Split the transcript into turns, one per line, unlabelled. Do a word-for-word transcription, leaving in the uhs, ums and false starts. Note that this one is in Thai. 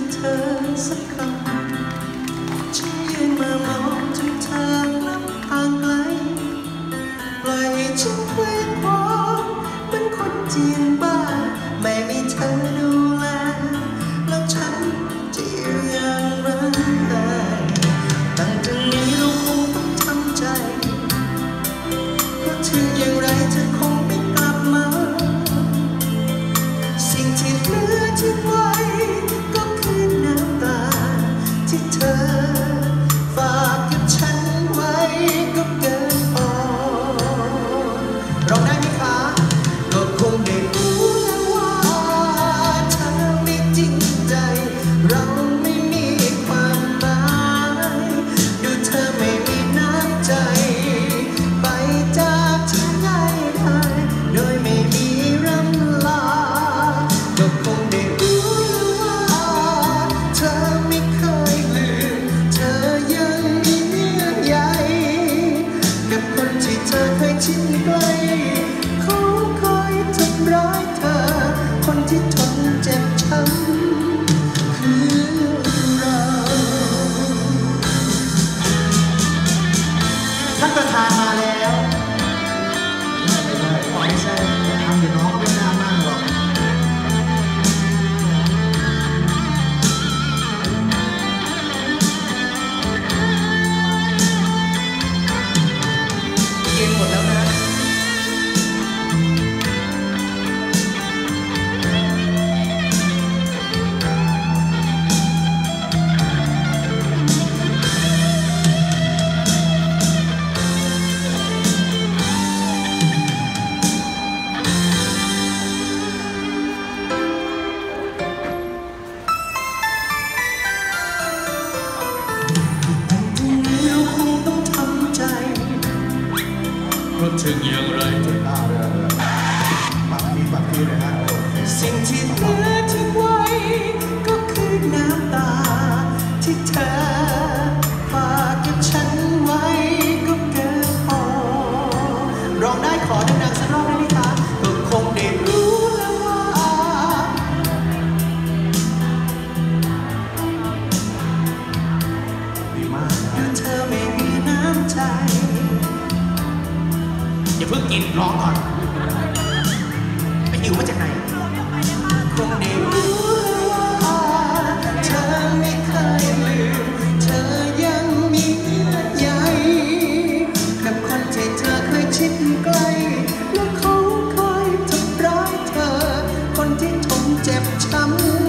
เธอสักคำฉันยืนมามองจนเธอนับทางไกลปล่อยให้ฉันเคว้งคว้างเหมือนคนจีนบ้าไม่มีเธอดูแลแล้วฉันจะอยู่อย่างไรตั้งแต่นี้เราคงต้องทำใจเพราะถึงอย่างไรเธอคงไม่กลับมาสิ่งที่เหลือทิ้งไว้ก็คือน้ำตาที่เธอฝากกับฉันไว้ก็เกินพอร้องได้ไหมคะก็คงได้รู้แล้วว่าเธอไม่จริงใจเราไม่มีความหมายดูเธอไม่มีน้ำใจไปจากฉันง่ายๆโดยไม่มีรำลาก็คงได้รู้แล้วว่าเธอไม่เคยลืมเธอยังมีเยื่อใยกับคนที่เธอเคยชิดใกล้เขาคอยทำร้ายเธอคนที่ทนเจ็บช้ำคือเราท่านประธานมาแล้วไม่ใช่ไม่ใช่ทำเดี๋ยวน้องก็ไม่น่านั่งหรอกเย็นหมดแล้วนะเพราะถึงอย่างไรสิ่งที่เหลือทิ้งไว้ก็คือน้ำตาที่เธอฝากกับฉันไว้ก็เกินพอร้องได้ขอดังๆสักรอบได้ไหมคะก็คงได้รู้แล้วว่าดีมากนะเธอไม่มีน้ำใจอย่าเพิ่งกินร้องก่อนไปหิวมาจากไหนคงได้รู้ว่าเธอไม่เคยลืมเธอยังมีเยื่อใยกับคนที่เธอเคยชิดใกล้และเขาคอยทำร้ายเธอคนที่ทนเจ็บช้ำ